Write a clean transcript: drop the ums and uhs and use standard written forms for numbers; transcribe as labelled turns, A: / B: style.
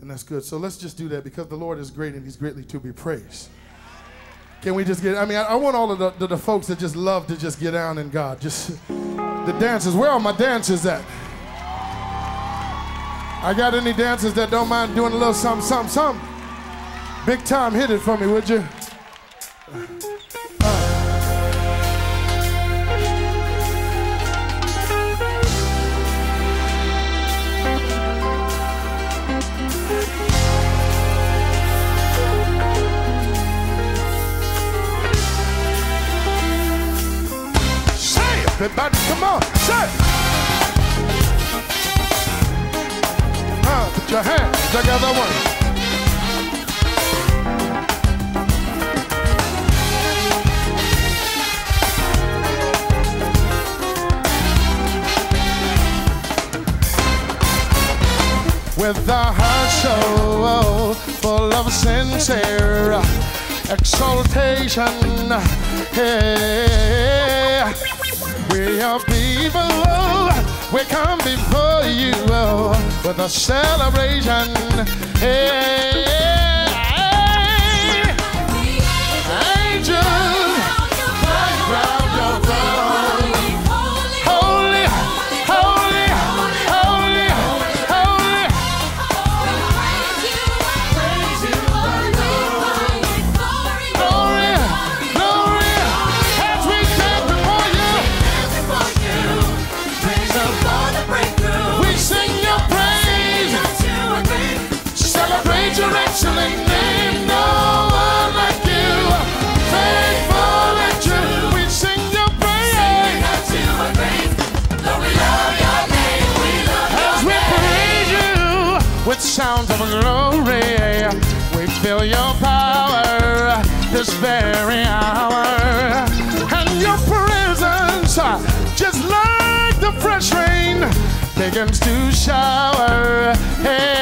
A: and that's good. So let's just do that because the Lord is great and he's greatly to be praised. Can we just get, I mean, I want all of the folks that just love to just get down in God. Just the dancers. Where are my dancers at? I got any dancers that don't mind doing a little something, something, something? Big time, hit it for me, would you? Everybody, come on, say it. Put your hands together, one. With a heart so full of sincere exaltation, hey. We are people, we come before you with a celebration. Hey, angels, round your throne. Holy, holy, holy, holy. Glory, glory, as we stand before you. Your excellent name, no one like you, faithful and true. We sing your praise. Lord, we love your name. We love as we praise you with sounds of glory, we feel your power this very hour, and your presence, just like the fresh rain, begins to shower. Hey.